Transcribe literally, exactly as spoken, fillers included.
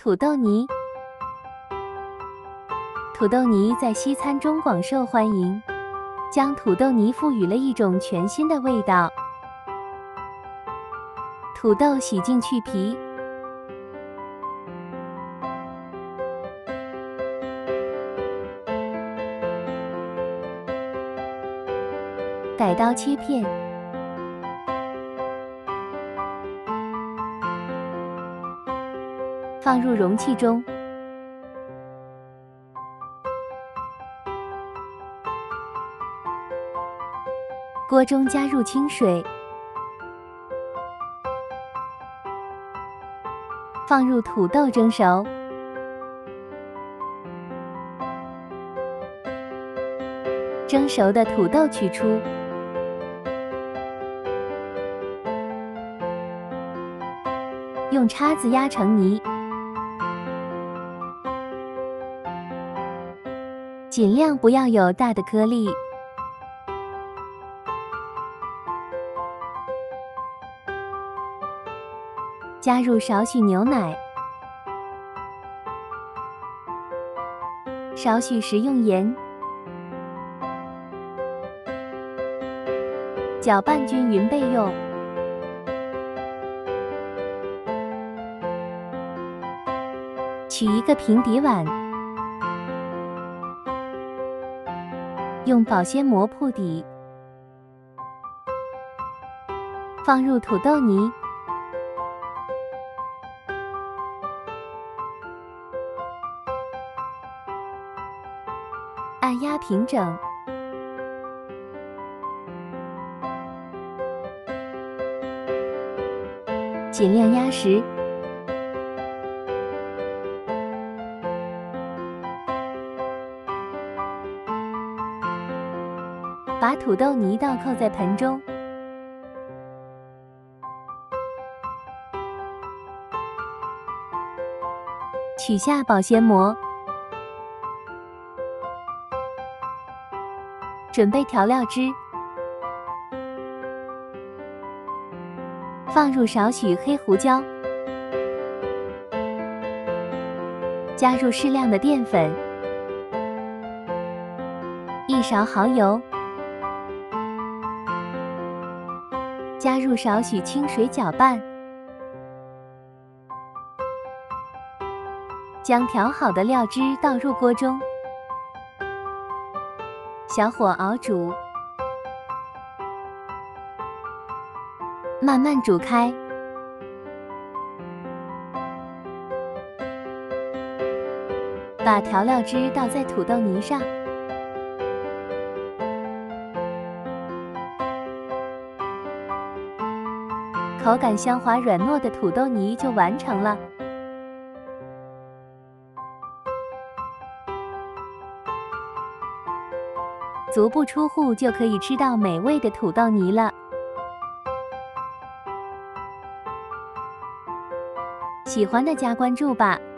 土豆泥。土豆泥在西餐中广受欢迎，将土豆泥赋予了一种全新的味道。土豆洗净去皮，改刀切片，放入容器中。锅中加入清水，放入土豆蒸熟。蒸熟的土豆取出，用叉子压成泥，尽量不要有大的颗粒。加入少许牛奶，少许食用盐，搅拌均匀备用。取一个平底碗，用保鲜膜铺底，放入土豆泥。按压平整，尽量压实。把土豆泥倒扣在盆中，取下保鲜膜。准备调料汁，放入少许黑胡椒，加入适量的淀粉，一勺蚝油，加入少许清水搅拌，将调好的料汁倒入锅中。小火熬煮，慢慢煮开。把调料汁倒在土豆泥上，口感香滑软糯的土豆泥就完成了。足不出户就可以吃到美味的土豆泥了。喜欢的加关注吧。